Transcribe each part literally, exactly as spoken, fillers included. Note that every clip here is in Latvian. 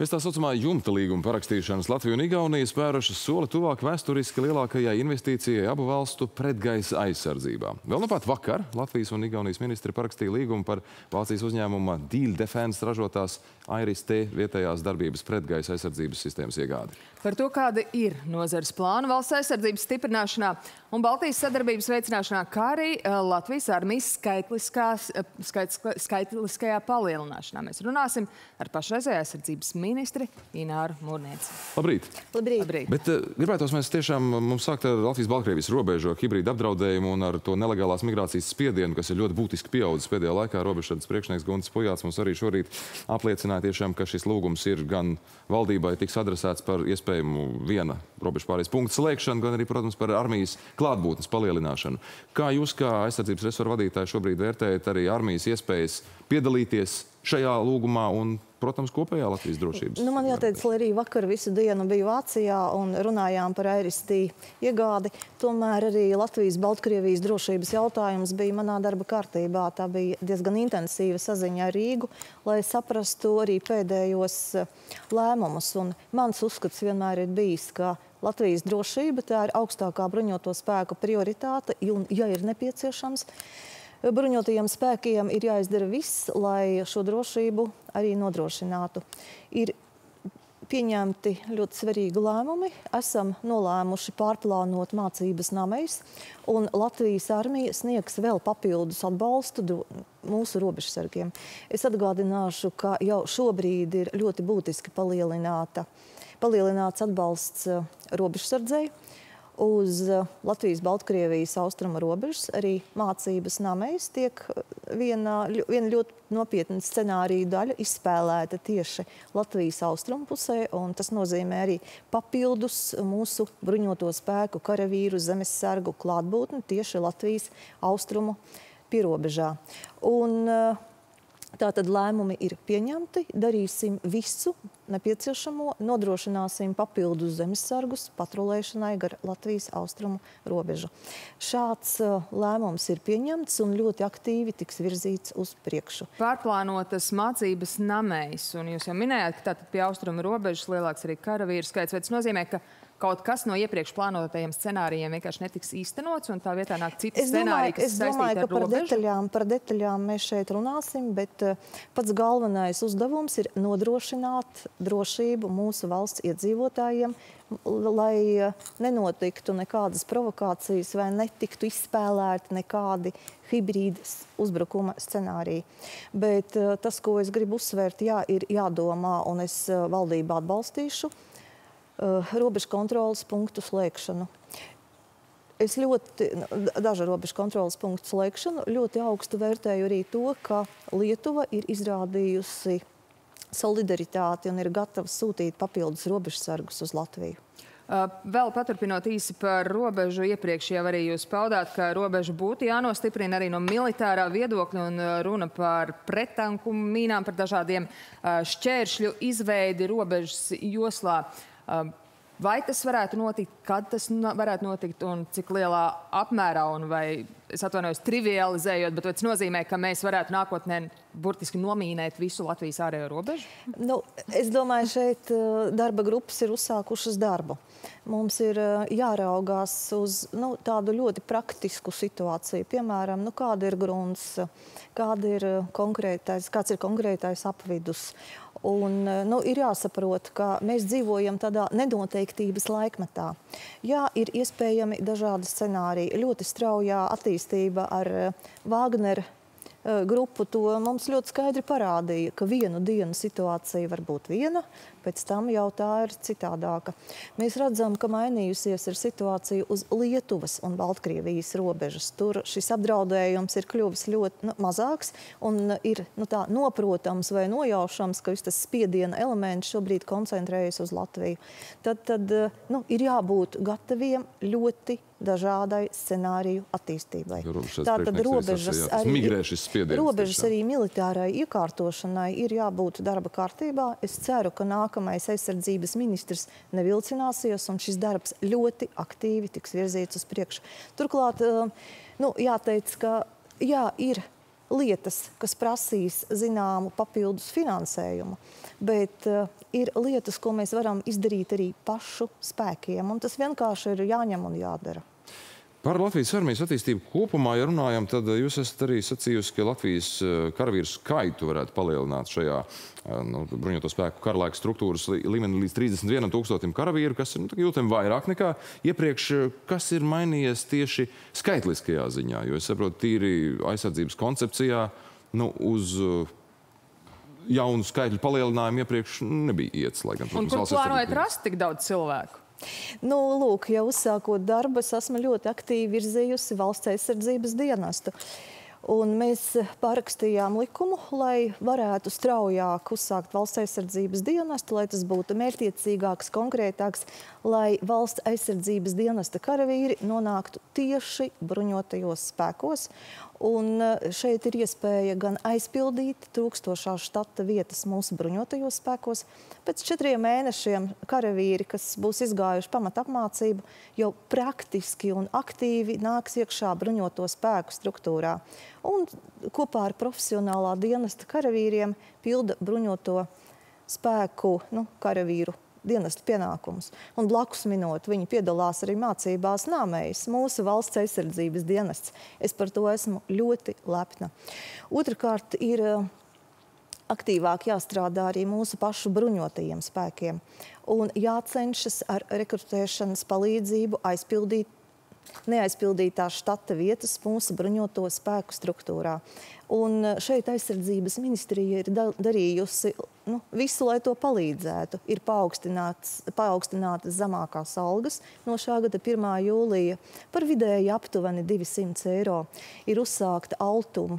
Pēc tā saucamā jumta līguma parakstīšanas Latvija un Igaunija spērušas soli tuvāk vēsturiski lielākajai investīcijai abu valstu pretgaisa aizsardzībā. Vēl nu pat vakar Latvijas un Igaunijas ministri parakstīja līgumu par Vācijas uzņēmuma Diehl Defence ražotās Iris-T vietējās darbības pretgaisa aizsardzības sistēmas iegādi. Par to, kāda ir nozares plāna valsts aizsardzības stiprināšanā un Baltijas sadarbības veicināšanā, kā arī Latvijas armijas skaitliskajā palielināšanā. Mēs runāsim ar pašreizējā aizsardzības ministri Ināru Mūrnieci. Labrīt! Labrīt! Labrīt. Bet uh, gribētos mēs tiešām mums sākt ar Latvijas-Baltkrievijas robežu hibrīdu apdraudējumu un ar to nelegālās migrācijas spiedienu, kas ir ļoti būtiski pieaudzis pēdējā laikā. Robežsardzes priekšnieks Guntis Pujāts mums arī šorīt apliecināja tiešām, ka šis lūgums ir gan valdībai tiks adresēts par iespējamu viena robežpārējais punktu slēgšanu, gan arī, protams, par armijas klātbūtnes palielināšanu. Kā jūs, kā aizsardzības resoru vadītāji, šobrīd vērtējat arī armijas iespējas piedalīties šajā lūgumā un, protams, kopējā Latvijas drošības? Nu, man jāteic, lai arī vakar visu dienu biju Vācijā un runājām par Iris-T iegādi, tomēr arī Latvijas-Baltkrievijas drošības jautājums bija manā darba kārtībā. Tā bija diezgan intensīva saziņa ar Rīgu, lai saprastu arī pēdējos lēmumus. Un mans uzskats vienmēr ir bijis, ka Latvijas drošība tā ir augstākā bruņoto spēku prioritāte, un, ja ir nepieciešams, bruņotajiem spēkiem ir jāizdara viss, lai šo drošību arī nodrošinātu. Ir pieņemti ļoti svarīgi lēmumi. Esam nolēmuši pārplānot mācības namais, un Latvijas armija sniegs vēl papildus atbalstu mūsu robežsargiem. Es atgādināšu, ka jau šobrīd ir ļoti būtiski palielināta, palielināts atbalsts robežsardzei. Uz Latvijas-Baltkrievijas austrumu robežas arī mācības namais tiek viena, viena ļoti nopietna scenārija daļa izspēlēta tieši Latvijas austrumu pusē, un tas nozīmē arī papildus mūsu bruņoto spēku karavīru zemesargu klātbūtni tieši Latvijas austrumu pierobežā. Un tātad lēmumi ir pieņemti, darīsim visu nepieciešamo, nodrošināsim papildus zemesargus patrulēšanai gar Latvijas austrumu robežu. Šāds uh, lēmums ir pieņemts un ļoti aktīvi tiks virzīts uz priekšu. Pārplānotas mācības namais, un jūs jau minējāt, ka tātad pie austrumu robežas lielāks arī karavīru skaits, vai tas nozīmē, ka kaut kas no iepriekš plānotajiem scenārijiem vienkārši netiks īstenots, un tā vietā nāk citi scenāriji, kas saistīti ar robežu? Es domāju, ka par detaļām, par detaļām mēs šeit runāsim, bet uh, pats galvenais uzdevums ir nodrošināt drošību mūsu valsts iedzīvotājiem, lai uh, nenotiktu nekādas provokācijas vai netiktu izspēlēti nekādi hibrīdas uzbrukuma scenāriji. Bet uh, tas, ko es gribu uzsvērt, jā, ir jādomā, un es uh, valdībā atbalstīšu, robežu kontrolas punktu slēgšanu. Es ļoti, dažu robežu kontrolas punktu slēgšanu, ļoti augstu vērtēju arī to, ka Lietuva ir izrādījusi solidaritāti un ir gatava sūtīt papildus robežsargus uz Latviju. Vēl paturpinot īsi par robežu, iepriekš jau arī jūs paudāt, ka robeža būtu jānostiprina arī no militārā viedokļa un runa par prettanku mīnām, par dažādiem šķēršļu izveidi robežas joslā. Vai tas varētu notikt, kad tas varētu notikt un cik lielā apmērā, un vai, es atvainojos, trivializējot, bet tas nozīmē, ka mēs varētu nākotnē burtiski nomīnēt visu Latvijas ārējo robežu? Nu, es domāju, šeit darba grupas ir uzsākušas darbu. Mums ir jāraugās uz nu, tādu ļoti praktisku situāciju. Piemēram, nu, kāda ir grunts, kāda ir konkrētais, kāds ir konkrētais apvidus. Un, nu, ir jāsaprot, ka mēs dzīvojam tādā nenoteiktības laikmetā. Jā, ir iespējami dažādi scenāriji. Ļoti straujā attīstība ar Wagner grupu to mums ļoti skaidri parādīja, ka vienu dienu situācija var būt viena, pēc tam jau tā ir citādāka. Mēs redzam, ka mainījusies ir situācija uz Lietuvas un Baltkrievijas robežas. Tur šis apdraudējums ir kļuvis ļoti nu, mazāks un ir nu, tā noprotams vai nojaušams, ka viss tas spiediena elements šobrīd koncentrējas uz Latviju. Tad, tad nu, ir jābūt gataviem ļoti dažādai scenāriju attīstībai. Tātad robežas arī, robežas arī militārai iekārtošanai ir jābūt darba kārtībā. Es ceru, ka nākamais aizsardzības ministrs nevilcināsies un šis darbs ļoti aktīvi tiks virzīts uz priekšu. Turklāt, nu, jāteic, ka jā, ir lietas, kas prasīs zināmu papildus finansējumu, bet uh, ir lietas, ko mēs varam izdarīt arī pašu spēkiem, un tas vienkārši ir jāņem un jādara. Par Latvijas armijas attīstību kopumā, ja runājam, tad jūs esat arī sacījusi, ka Latvijas karavīru skaitu varētu palielināt šajā nu, bruņoto spēku karalaika struktūras līmenī līdz trīsdesmit vienam tūkstotim karavīru, kas ir nu, jūtami vairāk nekā iepriekš. Kas ir mainījies tieši skaitliskajā ziņā? Jo es saprotu, tīri aizsardzības koncepcijā nu, uz jaunu skaitļu palielinājumu iepriekš nebija iets. Lai gan, un kur plānojat rast tik daudz cilvēku? Nu, lūk, jau uzsākot darbu, es esmu ļoti aktīvi virzījusi valsts aizsardzības dienestu. Un mēs parakstījām likumu, lai varētu straujāk uzsākt valsts aizsardzības dienestu, lai tas būtu mērķtiecīgāks, konkrētāks, lai valsts aizsardzības dienesta karavīri nonāktu tieši bruņotajos spēkos. Un šeit ir iespēja gan aizpildīt trūkstošās štata vietas mūsu bruņotajos spēkos. Pēc četriem mēnešiem karavīri, kas būs izgājuši pamatapmācību, jau praktiski un aktīvi nāks iekšā bruņoto spēku struktūrā. Un kopā ar profesionālā dienesta karavīriem pilda bruņoto spēku nu, karavīru dienesta pienākumus. Un blakus minot, viņi piedalās arī mācībās Nāmējas, mūsu valsts aizsardzības dienests. Es par to esmu ļoti lepna. Otrakārt ir aktīvāk jāstrādā arī mūsu pašu bruņotajiem spēkiem. Un jācenšas ar rekrutēšanas palīdzību aizpildīt neaizpildītās štata vietas mūsu bruņoto spēku struktūrā. Un šeit aizsardzības ministrija ir darījusi nu, visu, lai to palīdzētu. Ir paaugstinātas zemākās algas no šā gada pirmā jūlija par vidēji aptuveni divsimt eiro. Ir uzsākta Altuma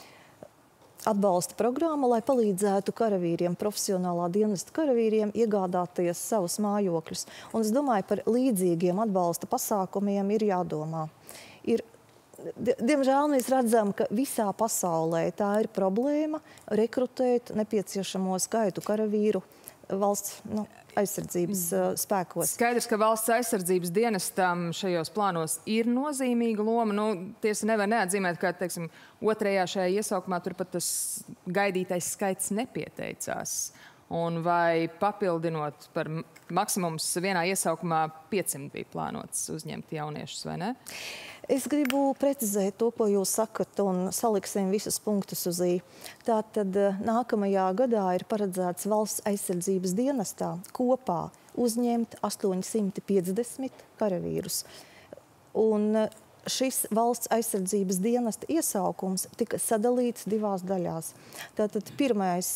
atbalsta programma, lai palīdzētu karavīriem, profesionālā dienesta karavīriem iegādāties savus mājokļus. Un es domāju, par līdzīgiem atbalsta pasākumiem ir jādomā. Ir, diemžēl mēs redzam, ka visā pasaulē tā ir problēma rekrutēt nepieciešamo skaitu karavīru valsts nu, aizsardzības uh, spēkos. Skaidrs, ka valsts aizsardzības dienestam šajos plānos ir nozīmīga loma. Nu, tiesa nevar neatzīmēt, ka, teiksim, otrajā šajā iesaukumā turpat tas gaidītais skaits nepieteicās. Un vai papildinot par maksimums vienā iesaukumā piecsimt bija plānots uzņemt jauniešus, vai ne? Es gribu precizēt to, ko jūs sakat, un saliksim visus punktus uz i. Tātad nākamajā gadā ir paredzēts valsts aizsardzības dienestā kopā uzņemt astoņsimt piecdesmit karavīrus. Un šis valsts aizsardzības dienesta iesaukums tika sadalīts divās daļās. Tātad pirmais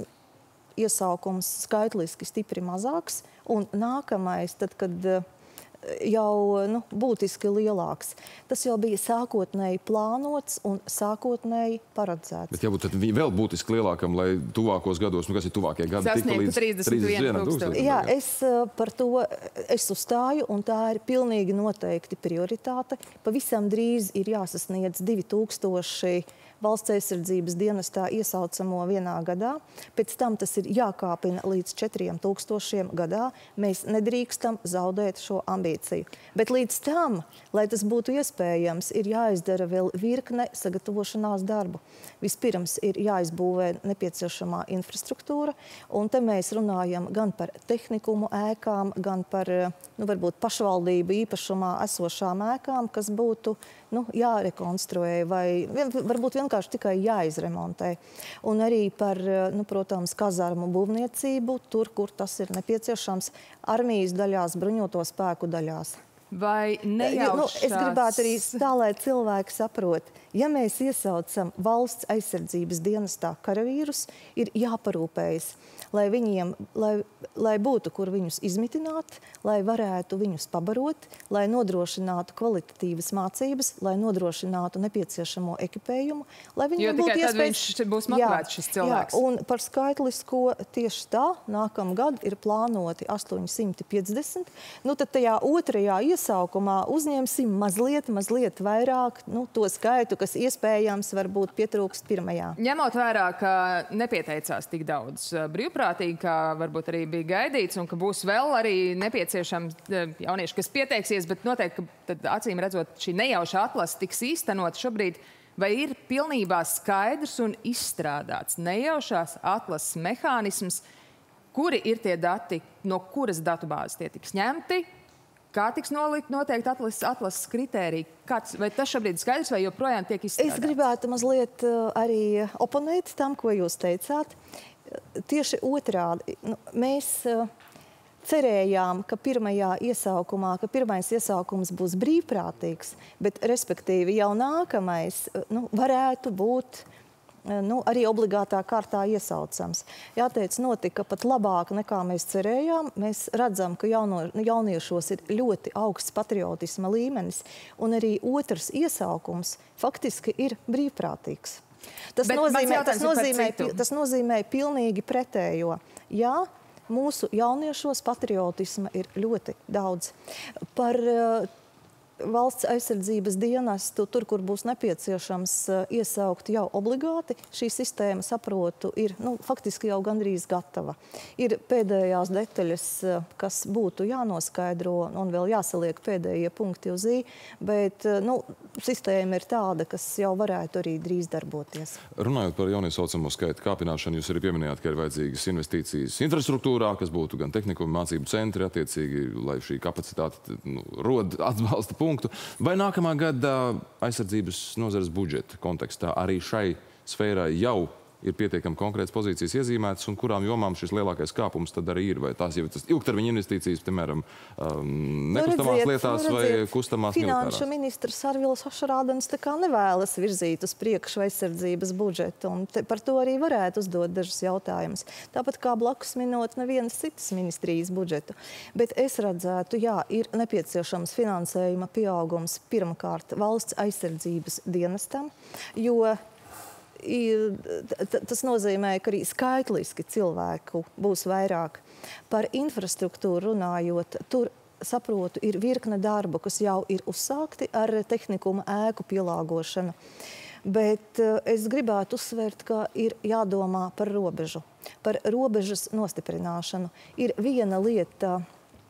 iesaukums skaitliski stipri mazāks, un nākamais, tad, kad jau nu, būtiski lielāks. Tas jau bija sākotnēji plānots un sākotnēji paredzēts. Bet jābūt vēl būtiski lielākam, lai tuvākos gados, nu kas ir tuvākie gadi, tika līdz trīsdesmit vienam tūkstotim. Jā, es par to es uzstāju, un tā ir pilnīgi noteikti prioritāte. Pavisam drīz ir jāsasniedz divi tūkstoši valsts aizsardzības dienestā iesaucamo vienā gadā. Pēc tam tas ir jākāpina līdz četriem tūkstošiem gadā. Mēs nedrīkstam zaudēt šo ambīciju. Bet līdz tam, lai tas būtu iespējams, ir jāizdara vēl virkne sagatavošanās darbu. Vispirms ir jāizbūvē nepieciešamā infrastruktūra, un te mēs runājam gan par tehnikumu ēkām, gan par nu, varbūt pašvaldību īpašumā esošām ēkām, kas būtu nu, jārekonstruē vai vien, varbūt vienkārši tikai jāizremontē. Un arī par, nu, protams, kazarmu būvniecību, tur, kur tas ir nepieciešams, armijas daļās, bruņoto spēku daļās. Vai nejaušās? Nu, es gribētu arī tā, lai cilvēki saprot, ja mēs iesaucam valsts aizsardzības dienestā karavīrus, ir jāparūpējas, lai viņiem, lai, lai būtu, kur viņus izmitināt, lai varētu viņus pabarot, lai nodrošinātu kvalitatīvas mācības, lai nodrošinātu nepieciešamo ekipējumu, lai viņiem jo būtu tikai iespējas... tad viņš būs motivēts, šis cilvēks. Jā, un par skaitlisko tieši tā, nākamgad ir plānoti astoņsimt piecdesmit. Nu, tad tajā otrajā iesaukumā uzņemsim mazliet, mazliet vairāk, nu, to skaitu, kas iespējams varbūt pietrūkst pirmajā. Ņemot vērā, ka nepieteicās tik daudz brīvprātīgi, kā varbūt arī bija gaidīts, un ka būs vēl arī nepieciešams jaunieši, kas pieteiksies, bet noteikti, ka tad, acīm redzot, šī nejauša atlase tiks īstenot šobrīd. vai ir pilnībā skaidrs un izstrādāts nejaušās atlases mehānisms, kuri ir tie dati, no kuras datubāzes tie tiks ņemti, kā tiks nolikt noteikti atlases, atlases kritēriji? Kāds, vai tas šobrīd ir skaidrs, vai joprojām tiek izstrādāts? Es gribētu mazliet arī oponēt tam, ko jūs teicāt. Tieši otrādi. Nu, mēs cerējām, ka pirmajā iesaukumā, ka pirmais iesaukums būs brīvprātīgs, bet respektīvi jau nākamais nu, varētu būt nu, arī obligātā kārtā iesaucams. Jāteic, notika pat labāk nekā mēs cerējām. Mēs redzam, ka jauno, jauniešos ir ļoti augsts patriotisma līmenis, un arī otrs iesaukums faktiski ir brīvprātīgs. Tas nozīmē, tas, nozīmē, tas nozīmē pilnīgi pretējo. Jā, mūsu jauniešos patriotisma ir ļoti daudz. Par valsts aizsardzības dienestu, tur, kur būs nepieciešams iesaukt jau obligāti, šī sistēma, saprotu, ir nu, faktiski jau gandrīz gatava. Ir pēdējās detaļas, kas būtu jānoskaidro un vēl jāsaliek pēdējie punkti uz i, bet nu, sistēma ir tāda, kas jau varētu arī drīz darboties. Runājot par jauniesaucamo skaitu kāpināšanu, jūs arī pieminējāt, ka ir vajadzīgas investīcijas infrastruktūrā, kas būtu gan tehnikuma mācību centri, attiecīgi, lai šī kapacitāte nu, rod atbalsta punktu. Vai nākamā gada aizsardzības nozares budžeta kontekstā arī šai sfērai jau ir pietiekami konkrētas pozīcijas iezīmētas, un kurām jomām šis lielākais kāpums tad arī ir? Vai tās jau ir tas ilgtermiņa investīcijas, piemēram, um, nekustamās redziet, lietās vai redziet, kustamās Finanšu militārās? ministrs Arvils Ašarādens tā kā nevēlas virzīt uz priekšu aizsardzības budžetu, un te, par to arī varētu uzdot dažus jautājumus. Tāpat kā blakus minot nevienas citas ministrijas budžetu. Bet es redzētu, jā, ir nepieciešams finansējuma pieaugums pirmkārt valsts aizsardzības dienestam, jo tas nozīmē, ka arī skaitliski cilvēku būs vairāk. Par infrastruktūru runājot, tur, saprotu, ir virkne darbu, kas jau ir uzsākti ar tehnikuma ēku pielāgošanu. Bet es gribētu uzsvērt, ka ir jādomā par robežu, par robežas nostiprināšanu. Ir viena lieta,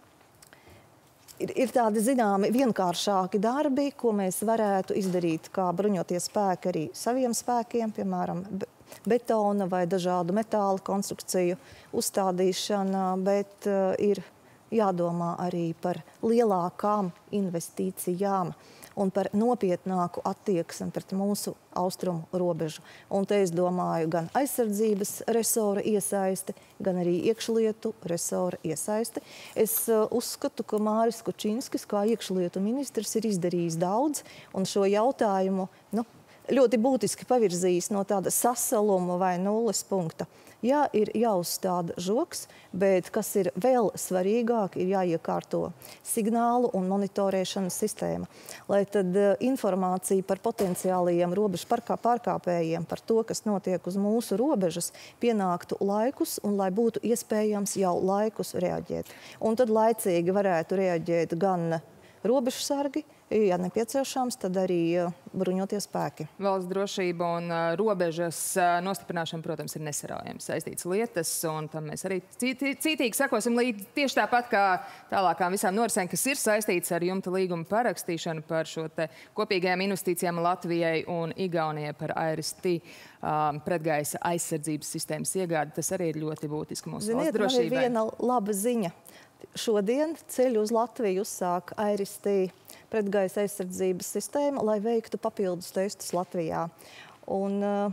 Ir, ir tādi zināmi vienkāršāki darbi, ko mēs varētu izdarīt kā bruņotie spēki arī saviem spēkiem, piemēram, betona vai dažādu metāla konstrukciju uzstādīšana, bet uh, ir jādomā arī par lielākām investīcijām un par nopietnāku attieksmi pret mūsu austrumu robežu. Un te es domāju gan aizsardzības resora iesaisti, gan arī iekšlietu resora iesaisti. Es uh, uzskatu, ka Māris Kučinskis, kā iekšlietu ministrs, ir izdarījis daudz, un šo jautājumu nu, ļoti būtiski pavirzījis no tāda sasaluma vai nulles punkta. Jā, ir jāuzstāda žoks, bet, kas ir vēl svarīgāk, ir jāiekārto signālu un monitorēšanas sistēma. Lai tad uh, informācija par potenciālajiem robežu pārkāpējiem, par to, kas notiek uz mūsu robežas, pienāktu laikus un lai būtu iespējams jau laikus reaģēt. Un tad laicīgi varētu reaģēt gan robežsargi, ja nepieciešams, tad arī bruņotie spēki. Valsts drošība un uh, robežas uh, nostiprināšana, protams, ir nesaraujami saistīts lietas, un tam mēs arī cītīgi sekosim līdzi tieši tāpat kā tālākām visām norisēm, kas ir saistīts ar jumta līguma parakstīšanu par šo te kopīgajām investīcijām Latvijai un Igaunijai par A R S T um, pretgaisa aizsardzības sistēmas iegādi. Tas arī ir ļoti būtiski mūsu Ziniet, valsts drošībai. man ir viena laba ziņa. Šodien ceļu uz Latviju uzsāk A R S T pretgaisa aizsardzības sistēma, lai veiktu papildus testus Latvijā. Un uh,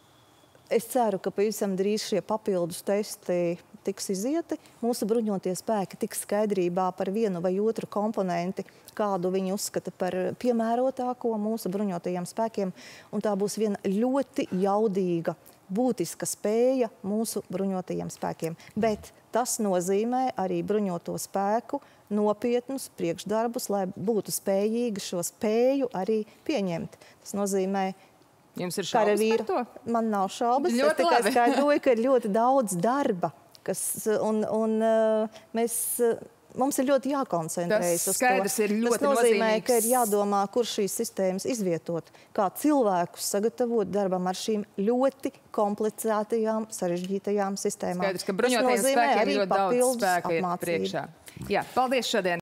es ceru, ka pavisam drīz šie papildus testi tiks izieti. Mūsu bruņotie spēki tiks skaidrībā par vienu vai otru komponenti, kādu viņi uzskata par piemērotāko mūsu bruņotajiem spēkiem. Un tā būs viena ļoti jaudīga, būtiska spēja mūsu bruņotajiem spēkiem. Bet tas nozīmē arī bruņoto spēku nopietnus priekšdarbus, lai būtu spējīgi šo spēju arī pieņemt. Tas nozīmē, Jums ir šaubas par to? Man nav šaubas. Ļoti es tikai labi. skaidroju, ka ir ļoti daudz darba, kas, un, un mēs, mums ir ļoti jākoncentrējas uz to. Tas skaidrs ir ļoti Tas nozīmē, nozīmīgs. ka ir jādomā, kur šīs sistēmas izvietot, kā cilvēkus sagatavot darbam ar šīm ļoti komplicētajām, sarežģītajām sistēmām. Skaidrs, ka bruņotajiem spēkiem ļoti daudz spēka ir apmācību. priekšā. Jā, paldies šodien.